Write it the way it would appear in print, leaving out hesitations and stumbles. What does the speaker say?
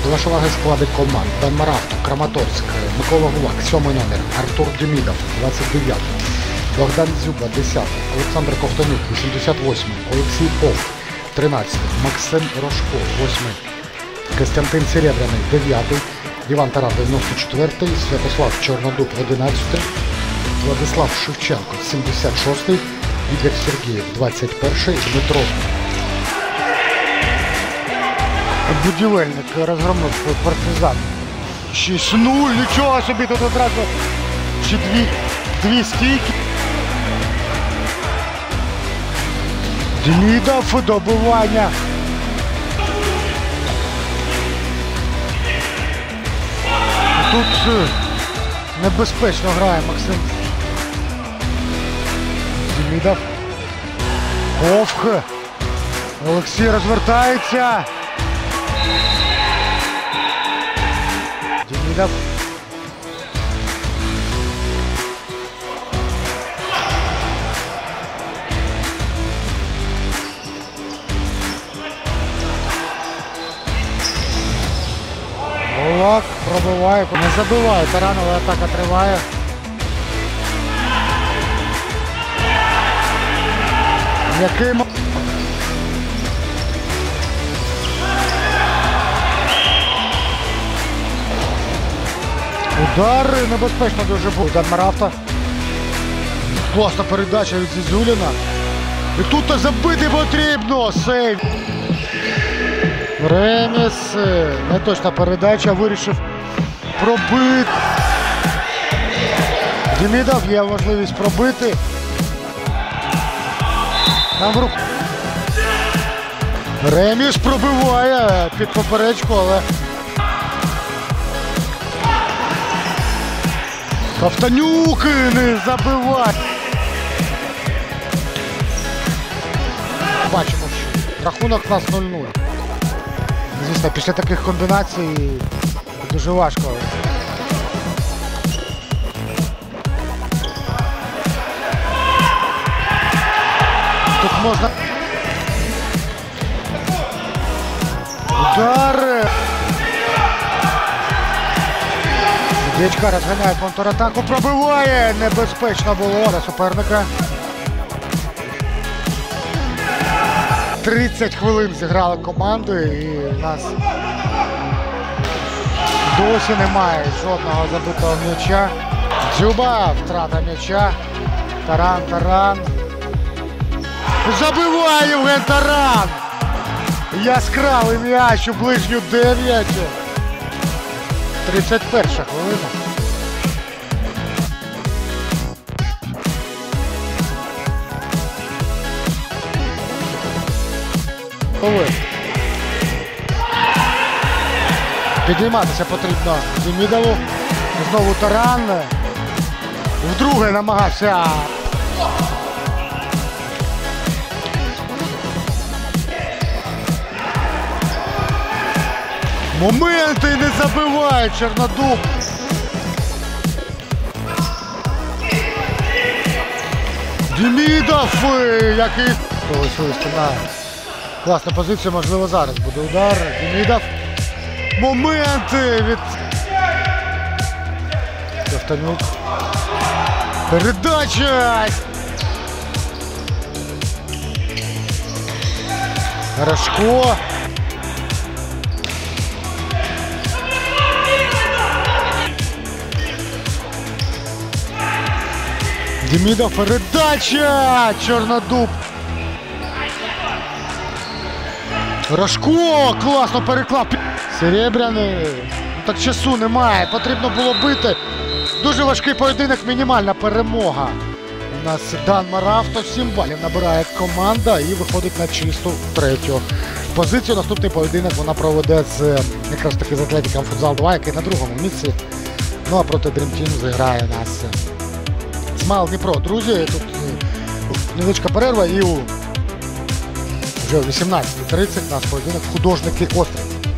До вашої уваги склади команд: Данмаравто, Краматорськ, Микола Гулак, 7-й номер, Артур Демідов, 29-й, Богдан Дзюба, 10-й, Олександр Ковтонюк, 88-й, Олексій Пов, 13-й, Максим Рожко, 8-й, Костянтин Серебряний, 9-й, Іван Таран, 94-й, Святослав Чорнодуб, 11-й, Владислав Шевченко, 76-й, Ігор Сергієв, 21-й, Дмитро Будівельник розгромив Партизан. 6-0, нічого собі, тут одразу ще дві стійки. Демідов, добивання. Тут небезпечно грає Максим Демідов. Овх. Олексій розвертається. Демідов. Гулак пробиває, не забиває, таранова атака триває. Яким удар небезпечно дуже був. Данмаравто. Класна передача від Зізюліна. І тут забити потрібно. Сейв. Реміс. Неточна передача. Вирішив пробити. Демідов є можливість пробити. Там в руку. Реміс пробиває під поперечку, але Ковтонюк не забиває. Бачимо, що рахунок у нас 0-0. Звісно, після таких комбінацій дуже важко. Тут можна... Удар! Дячка розганяє контратаку, пробиває! Небезпечно було для суперника. 30 хвилин зіграли команди і у нас досі немає жодного забитого м'яча. Дзюба, втрата м'яча. Таран. Забиває Євген Таран! Яскравий м'яч у ближню 9. 31 хвилина. Підійматися потрібно Демідову. Знову Таран. Вдруге намагався. Моменти не забиває Чорнодуб. Демідов, який... Класна позиція, можливо, зараз буде удар. Демідов. Моменти від... Ковтонюк. Передача! Рожко. Демідов, передача! Чорнодуб. Рожко! Класно переклав. Серебряний. Так часу немає. Потрібно було бити. Дуже важкий поєдинок, мінімальна перемога. У нас Данмаравто 7 балів набирає команда і виходить на чисту третю позицію. Наступний поєдинок вона проведе з якраз таки з Атлетиком Футзал 2, який на другому місці. Ну а проти Dream Team зіграє нас Смайл Дніпро. Друзі, тут невеличка перерва і вже о 18:30 нас поєдинок художники Острів.